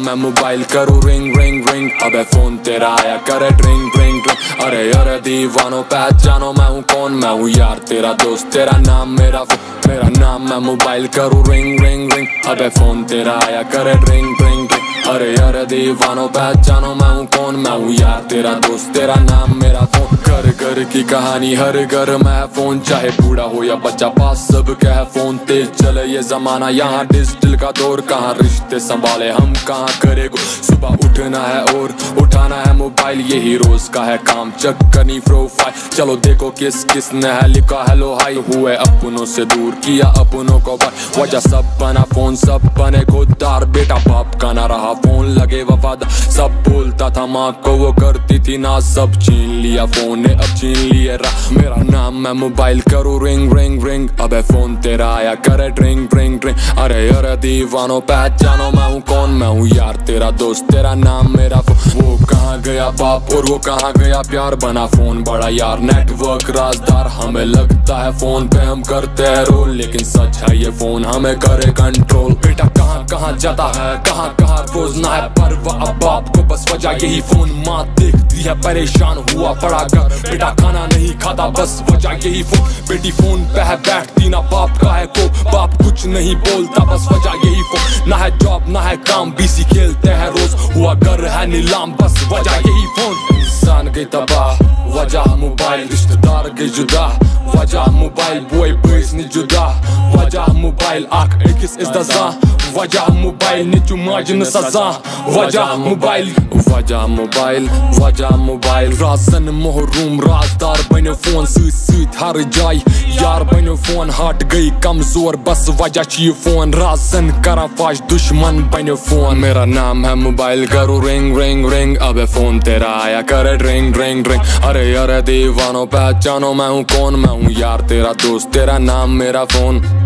मैं मोबाइल करूँ ring ring ring, अबे फोन तेरा आया करे ड्रिंग ड्रिंग ड्रिंग। अरे अरे दीवानो पहचानो मैं हूँ कौन, मैं हूँ यार तेरा दोस्त, तेरा नाम मेरा नाम। मैं मोबाइल करूँ रिंग रिंग रिंग, अबे फोन तेरा आया करे ड्रिंग ड्रिंग ड्रिंग। अरे अरे दीवानो पहचानो मैं हूँ कौन, मैं हूँ यार तेरा दोस्त, तेरा नाम मेरा फोन। घर घर की कहानी हर घर में है फोन, चाहे बूढ़ा हो या बच्चा पास सब क्या है फोन। तेज चले ये जमाना यहाँ डिजिटल का दौर, कहाँ रिश्ते संभाले हम कहाँ करे गो। सुबह उठना है और उठाना है मोबाइल, यही रोज का है काम, चेक करनी प्रोफाइल। चलो देखो किस किसने है लिखा हेलो हाय, हुए अपनों से दूर किया अपनों को बाय। वजह सब बना फोन, सब बने खुददार, बेटा बाप का ना रहा फोन लगे वफादार। सब बोलता था माँ को वो करती थी ना, सब छीन लिया फोन ने अब छीन लिया मेरा नाम। मैं मोबाइल करूँ रिंग रिंग रिंग, अबे फोन तेरा आया करे ड्रिंग ड्रिंग ड्रिंग। अरे अरे दीवानो पहचानो मैं हूँ कौन, मैं हूँ यार तेरा दोस्त, तेरा नाम मेरा फोन। वो कहाँ गया बाप और वो कहाँ गया प्यार, बना फोन बड़ा यार नेटवर्क राजदार। हमें लगता है फोन पे हम करते हैं रोल, लेकिन सच है ये फोन हमें करे कंट्रोल। बेटा कहाँ कहाँ जाता है कहाँ कहाँ रोज ना है परवाह अब बाप को, बस वजह यही फोन। माँ देखती है परेशान हुआ पड़ा घर, बेटा खाना नहीं खाता बस वजह यही फोन। बेटी फोन पे है बैठती ना बाप का है को, बाप कुछ नहीं बोलता बस वजह यही फोन। ना है जॉब ना है काम, बीसी खेलते हैं रोज, हुआ घर है नीलाम बस वजह यही फोन। इंसान गई तबाह वजह मोबाइल, रिश्तेदार गई जुदा वजह मोबाइल, बॉय बॉयज ने जुदा वजह मोबाइल। आख एकis is the za वजह मोबाइल, नीचू माजन सजा वजह मोबाइल। वजह मोबाइल वजह मोबाइल, राजन मोहरूम राजदार बनो फोन सत हर जाय यार बनो फोन। हट गई कमजोर बस वजह ये फोन, राजन करा फाश दुश्मन बनो फोन। मेरा नाम है मोबाइल करो रिंग रिंग रिंग, अबे फोन तेरा आया करे ड्रिंग ड्रिंग ड्रिंग। अरे अरे दीवानो पहचानो मैं हूँ कौन, मैं हूँ यार तेरा दोस्त, तेरा नाम मेरा फोन।